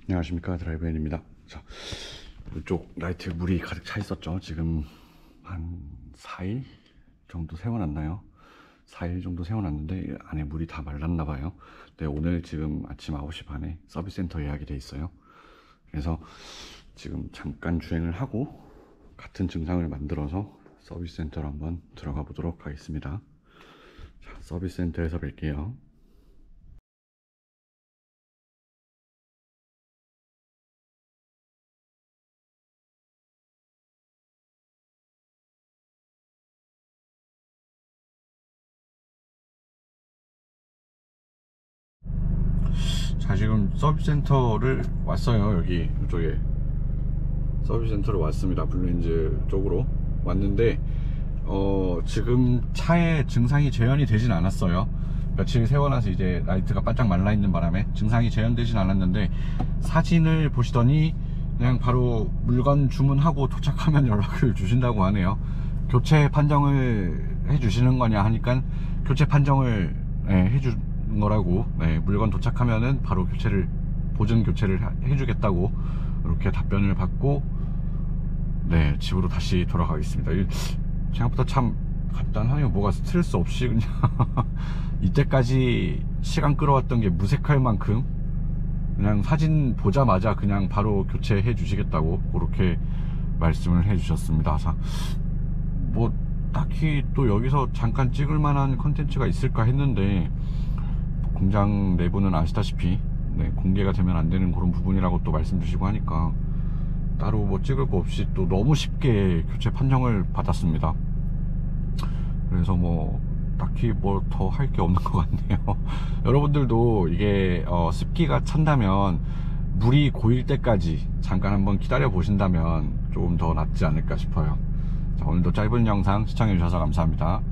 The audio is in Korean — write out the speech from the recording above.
안녕하십니까, 드라이브앤입니다. 자, 이쪽 라이트에 물이 가득 차 있었죠. 지금 한 4일 정도 세워놨나요? 4일 정도 세워놨는데 안에 물이 다 말랐나 봐요. 네, 오늘 지금 아침 9시 반에 서비스 센터 예약이 돼 있어요. 그래서 지금 잠깐 주행을 하고 같은 증상을 만들어서 서비스 센터로 한번 들어가 보도록 하겠습니다. 자, 서비스 센터에서 뵐게요. 자, 지금 서비스 센터를 왔어요. 여기 이쪽에 서비스 센터를 왔습니다. 블루엔즈 쪽으로 왔는데 지금 차에 증상이 재현이 되진 않았어요. 며칠 세워놔서 이제 라이트가 바짝 말라 있는 바람에 증상이 재현되진 않았는데, 사진을 보시더니 그냥 바로 물건 주문하고 도착하면 연락을 주신다고 하네요. 교체 판정을 해주시는 거냐 하니까 교체 판정을 해주는 거라고, 물건 도착하면은 바로 보증 교체를 해주겠다고 이렇게 답변을 받고, 집으로 다시 돌아가겠습니다. 생각보다 참 간단하네요. 뭐가 스트레스 없이 그냥 이때까지 시간 끌어왔던 게 무색할 만큼 그냥 사진 보자마자 그냥 바로 교체해 주시겠다고 그렇게 말씀을 해 주셨습니다. 자, 뭐 딱히 또 여기서 잠깐 찍을 만한 컨텐츠가 있을까 했는데, 공장 내부는 아시다시피 공개가 되면 안 되는 그런 부분이라고 또 말씀 주시고 하니까 따로 뭐 찍을 거 없이 또 너무 쉽게 교체 판정을 받았습니다. 그래서 뭐 딱히 뭐 더 할 게 없는 것 같네요. 여러분들도 이게 습기가 찬다면 물이 고일 때까지 잠깐 한번 기다려 보신다면 조금 더 낫지 않을까 싶어요. 자, 오늘도 짧은 영상 시청해 주셔서 감사합니다.